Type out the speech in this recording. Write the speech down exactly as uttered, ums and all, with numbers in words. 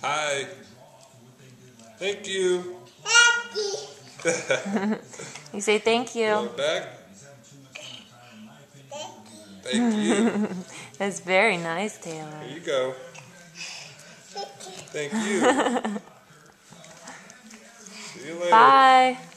Hi. Thank you. You say thank you. Go back. Thank you. That's very nice, Taylor. Here you go. Thank you. See you later. Bye.